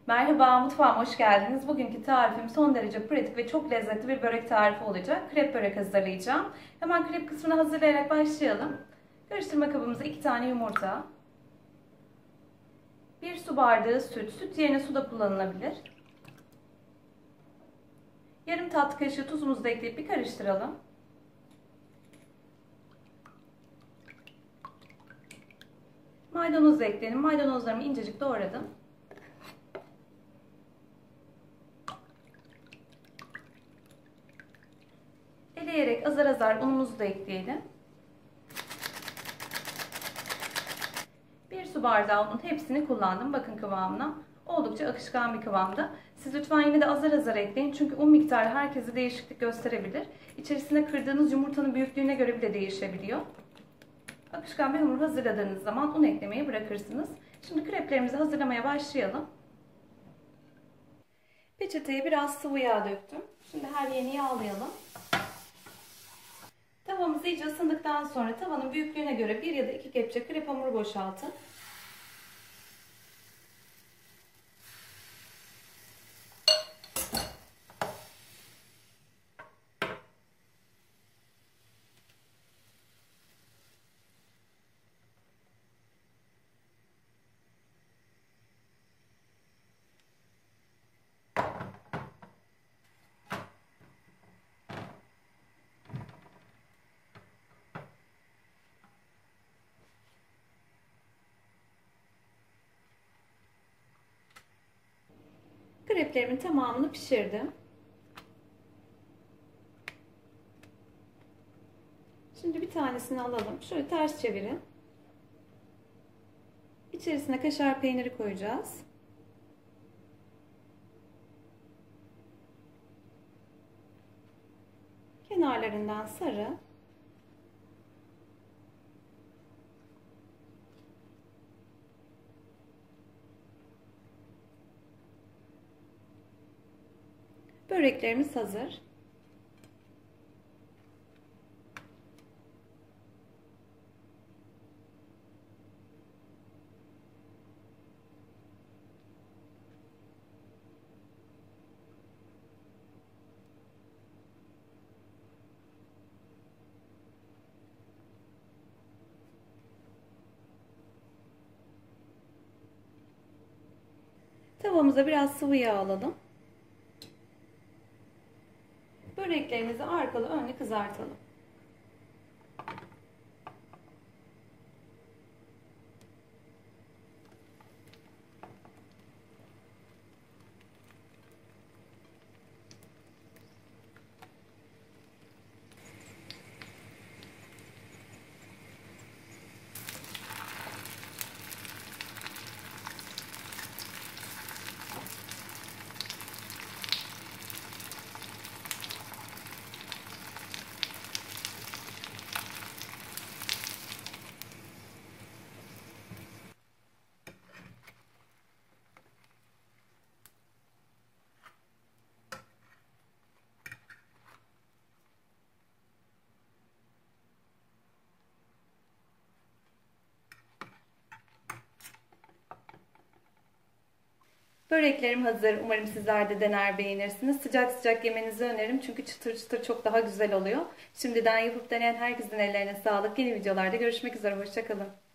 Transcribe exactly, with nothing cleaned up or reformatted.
Merhaba, mutfağıma hoş geldiniz. Bugünkü tarifim son derece pratik ve çok lezzetli bir börek tarifi olacak. Krep börek hazırlayacağım. Hemen krep kısmını hazırlayarak başlayalım. Karıştırma kabımıza iki tane yumurta, bir su bardağı süt, süt yerine su da kullanılabilir. Yarım tatlı kaşığı tuzumuzu da ekleyip bir karıştıralım. Maydanoz da ekleyelim. Maydanozlarımı incecik doğradım. Eleyerek azar azar unumuzu da ekleyelim. Bir su bardağı unun hepsini kullandım. Bakın kıvamına. Oldukça akışkan bir kıvamda. Siz lütfen yine de azar azar ekleyin. Çünkü un miktarı herkese değişiklik gösterebilir. İçerisine kırdığınız yumurtanın büyüklüğüne göre bile değişebiliyor. Akışkan bir hamur hazırladığınız zaman un eklemeyi bırakırsınız. Şimdi kreplerimizi hazırlamaya başlayalım. Peçeteye biraz sıvı yağ döktüm. Şimdi her yerini yağlayalım. Tavamız iyice ısındıktan sonra tavanın büyüklüğüne göre bir ya da iki kepçe krep hamuru boşaltın. Kreplerimin tamamını pişirdim. Şimdi bir tanesini alalım. Şöyle ters çevirin. İçerisine kaşar peyniri koyacağız. Kenarlarından sarı. Böreklerimiz hazır. Tavamıza biraz sıvı yağ alalım. Böreklerimizi arkalı önlü kızartalım. Böreklerim hazır. Umarım sizler de dener beğenirsiniz. Sıcak sıcak yemenizi öneririm. Çünkü çıtır çıtır çok daha güzel oluyor. Şimdiden yapıp deneyen herkesin ellerine sağlık. Yeni videolarda görüşmek üzere. Hoşça kalın.